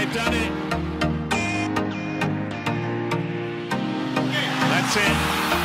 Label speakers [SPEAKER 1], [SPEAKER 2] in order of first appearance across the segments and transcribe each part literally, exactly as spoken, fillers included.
[SPEAKER 1] they've done it. That's it.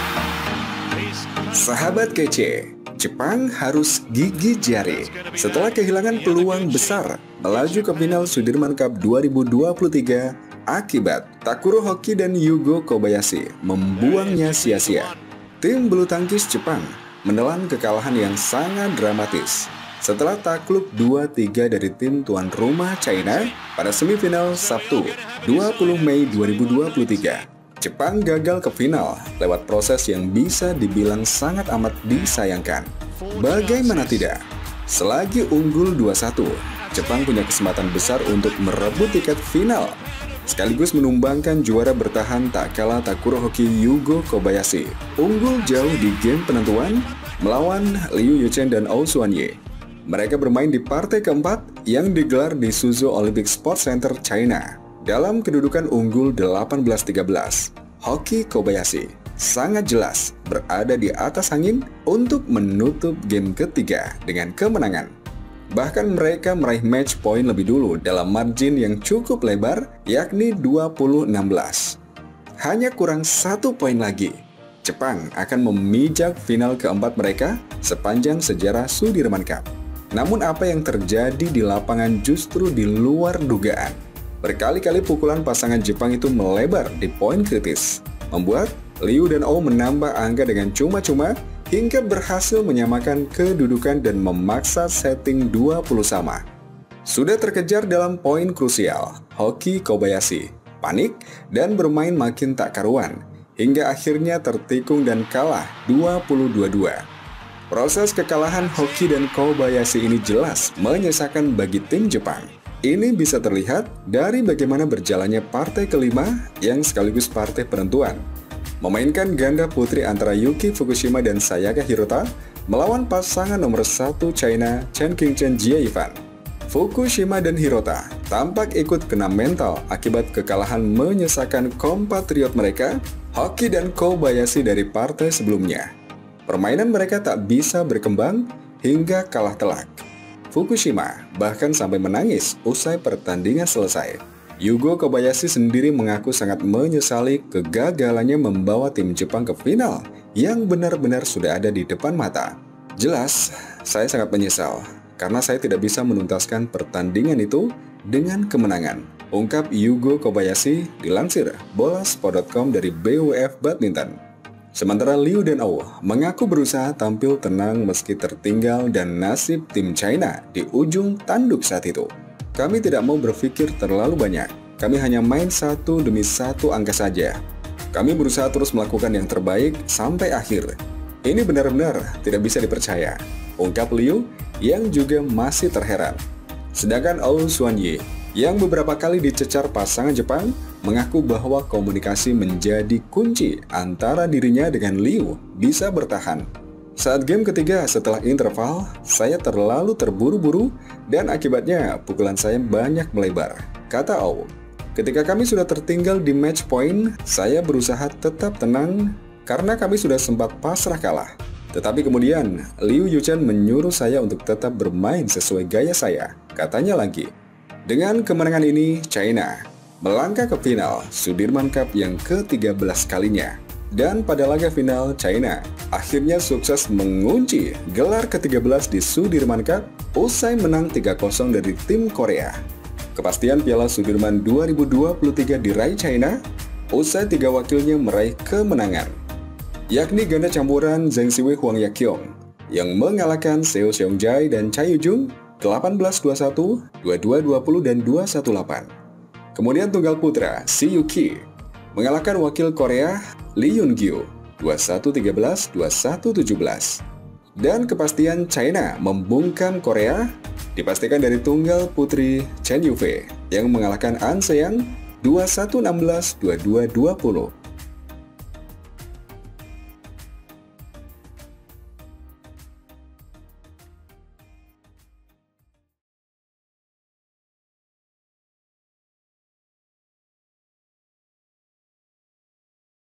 [SPEAKER 1] He's...
[SPEAKER 2] Sahabat kece, Jepang harus gigih jari setelah kehilangan peluang besar melaju ke final Sudirman Cup dua ribu dua puluh tiga akibat Takuro Hoki dan Yugo Kobayashi membuangnya sia-sia. Tim bulu tangkis Jepang menelan kekalahan yang sangat dramatis setelah takluk dua tiga dari tim tuan rumah China pada semifinal Sabtu dua puluh Mei dua ribu dua puluh tiga. Jepang gagal ke final lewat proses yang bisa dibilang sangat amat disayangkan. Bagaimana tidak? Selagi unggul dua satu, Jepang punya kesempatan besar untuk merebut tiket final, sekaligus menumbangkan juara bertahan tak kalah Takuro Hoki Yugo Kobayashi. Unggul jauh di game penentuan melawan Liu Yuchen dan Oh Xuanye. Mereka bermain di partai keempat yang digelar di Suzhou Olympic Sports Center, China. Dalam kedudukan unggul delapan belas tiga belas, Hoki Kobayashi sangat jelas berada di atas angin untuk menutup game ketiga dengan kemenangan. Bahkan mereka meraih match point lebih dulu dalam margin yang cukup lebar, yakni dua puluh enam belas. Hanya kurang satu poin lagi, Jepang akan memijak final keempat mereka sepanjang sejarah Sudirman Cup. Namun apa yang terjadi di lapangan justru di luar dugaan. Berkali-kali pukulan pasangan Jepang itu melebar di poin kritis, membuat Liu dan Oh menambah angka dengan cuma-cuma hingga berhasil menyamakan kedudukan dan memaksa setting dua puluh sama. Sudah terkejar dalam poin krusial, Hoki Kobayashi panik dan bermain makin tak karuan, hingga akhirnya tertikung dan kalah dua puluh dua dua. Proses kekalahan Hoki dan Kobayashi ini jelas menyesakan bagi tim Jepang. Ini bisa terlihat dari bagaimana berjalannya partai kelima yang sekaligus partai penentuan. Memainkan ganda putri antara Yuki Fukushima dan Sayaka Hirota melawan pasangan nomor satu China Chen Qingchen Jie Ifan. Fukushima dan Hirota tampak ikut kena mental akibat kekalahan menyesakan kompatriot mereka, Hoki dan Kobayashi dari partai sebelumnya. Permainan mereka tak bisa berkembang hingga kalah telak. Fukushima bahkan sampai menangis usai pertandingan selesai. Yugo Kobayashi sendiri mengaku sangat menyesali kegagalannya membawa tim Jepang ke final yang benar-benar sudah ada di depan mata. Jelas, saya sangat menyesal karena saya tidak bisa menuntaskan pertandingan itu dengan kemenangan, ungkap Yugo Kobayashi dilansir bola sport dot com dari B W F Badminton. Sementara Liu dan Oh mengaku berusaha tampil tenang meski tertinggal dan nasib tim China di ujung tanduk saat itu. Kami tidak mau berpikir terlalu banyak, kami hanya main satu demi satu angka saja. Kami berusaha terus melakukan yang terbaik sampai akhir. Ini benar-benar tidak bisa dipercaya, ungkap Liu yang juga masih terheran. Sedangkan Oh Xuanye yang beberapa kali dicecar pasangan Jepang mengaku bahwa komunikasi menjadi kunci antara dirinya dengan Liu bisa bertahan. Saat game ketiga setelah interval, saya terlalu terburu-buru dan akibatnya pukulan saya banyak melebar, kata Oh. Ketika kami sudah tertinggal di match point, saya berusaha tetap tenang karena kami sudah sempat pasrah kalah. Tetapi kemudian, Liu Yuchen menyuruh saya untuk tetap bermain sesuai gaya saya, katanya lagi. Dengan kemenangan ini, China melangkah ke final Sudirman Cup yang ke tiga belas kalinya. Dan pada laga final, China akhirnya sukses mengunci gelar ke tiga belas di Sudirman Cup usai menang tiga kosong dari tim Korea. Kepastian Piala Sudirman dua ribu dua puluh tiga diraih China usai tiga wakilnya meraih kemenangan, yakni ganda campuran Zheng Siwei Huang Yaqiong yang mengalahkan Seo Seong-jae dan Cha Yu-jung delapan belas dua puluh satu, dua puluh dua dua puluh, dan dua puluh satu delapan. Kemudian tunggal putra Si Yuki mengalahkan wakil Korea Lee Yun-gyu dua puluh satu tiga belas, dua puluh satu tujuh belas. Dan kepastian China membungkam Korea dipastikan dari tunggal putri Chen Yufei yang mengalahkan An Se-yang dua puluh satu enam belas, dua puluh dua dua puluh.